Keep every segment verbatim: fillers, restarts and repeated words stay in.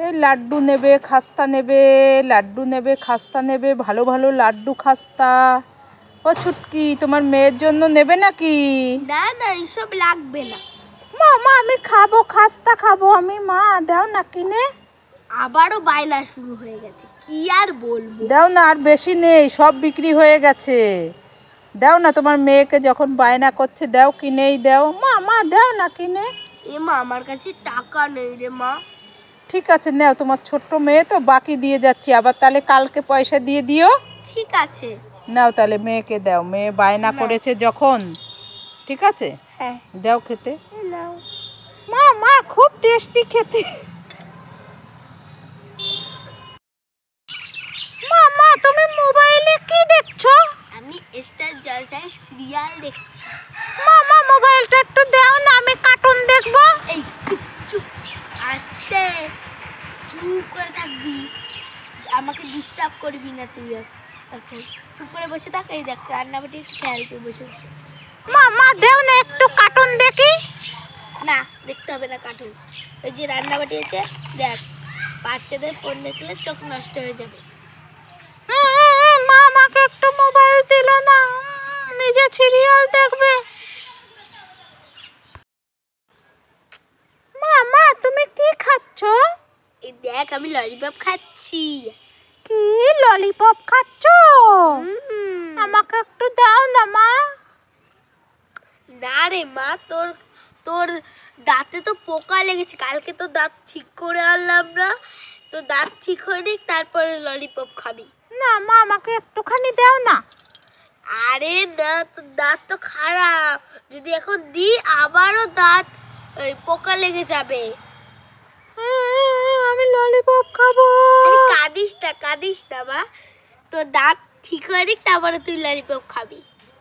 এই লাড্ডু নেবে, খাস্তা নেবে, লাড্ডু নেবে, খাস্তা নেবে, ভালো ভালো লাড্ডু খাস্তা। ও ছুটকি, তোমার মেয়ের জন্য নেবে নাকি? না না, এইসব লাগবে না। মা মা আমি খাবো, খাস্তা খাবো আমি। মা দাও না কিনে। আবারও বায়না শুরু হয়ে গেছে, কি আর বলবো। দাও না, আর বেশি নেই, সব বিক্রি হয়ে গেছে। দাও না, তোমার মেয়েকে যখন বায়না করছে দাও, কিনেই দাও। মা মা দাও না কিনে। এ মা, আমার কাছে টাকা নেই রে মা। ঠিক আছে নাও, তোমার ছোট্ট মেয়ে তো, বাকি দিয়ে যাচ্ছি আবার, তাহলে কালকে পয়সা দিয়ে দিও। ঠিক আছে নাও তাহলে মেয়েকে দাও, মেয়ে বায়না করেছে যখন। ঠিক আছে, হ্যাঁ দাও খেতে। নাও। মা মা খুব টেস্টি খেতে। মা মা তুমি মোবাইলে কি দেখছো? আমি স্টার জলসায় সিরিয়াল দেখছি। মা মা মোবাইলটা একটু দাও না, আমি কার্টুন দেখবো। এই চুপ চুপ, আস্তে চুপ করে থাকবি, আমাকে ডিস্টার্ব করবি না তুই। এখন চুপ করে বসে থাক। এই দেখ রান্নাবাটি খেয়াল করে বসে বসে। মা মা দাও না, একটু কার্টুন দেখি। না, দেখতে হবে না কার্টুন। ওই যে রান্নাবাটি আছে দেখ, বাচ্চাদের ফোন দেখলে চোখ নষ্ট হয়ে যাবে। মা আমাকে একটু মোবাইল দিল না, নিজে সিরিয়াল দেখবে। মা মা তুমি কি খাচ্ছ? এই দেখ আমি ললিপপ খাচ্ছি। কি ললিপপ খাচ্ছ? আমাকে একটু দাও না মা। না রে মা, তোর তোর দাঁতে তো পোকা লেগেছে, কালকে তো দাঁত ঠিক করে আনলাম না, তো দাঁত ঠিক হয়নি, তারপরে ললিপপ খাবি। না মা আমাকে একটুখানি দাও না। আরে না, তোর দাঁত তো খারাপ, যদি এখন দি আবারও দাঁত ওই পোকা লেগে যাবে। আমি ললিপপ খাবো। আরে কাঁদিস না কাঁদিস না মা, তোর দাঁত ঠিক হয়নি, তারপরে তুই ললিপপ খাবি।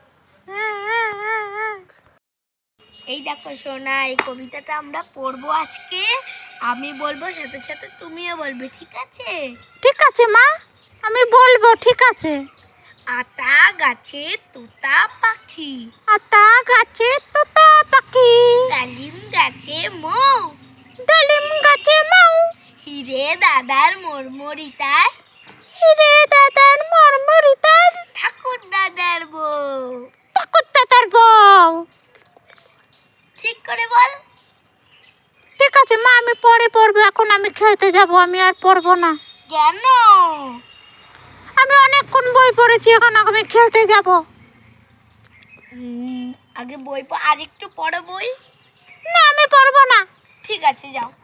এই দেখো সোনা, এই কবিতাটা আমরা পড়বো আজকে, আমি বলবো সাথে সাথে তুমিও বলবে, ঠিক আছে? ঠিক আছে মা, আমি বলবো। ঠিক আছে। আতা গাছে তোতা পাখি, আতা গাছে তোতা পাখি, ডালিম গাছে মৌ, ডালিম গাছে মৌ, হিরে দাদার মরমরিতার, হিরে দাদার মরমরিতার, ঠাকুর দাদার বউ। ঠাকুর দাদার বউ। ঠিক করে বল। ঠিক আছে মা, আমি পরে পড়বো, এখন আমি খেলতে যাব, আমি আর পড়বো না। কেন? আমি অনেকক্ষণ বই পড়েছি, এখন আমি খেলতে যাব। আগে বই পড়, আর একটু পড়ো বই। না আমি পড়বো না। ঠিক আছে যাও।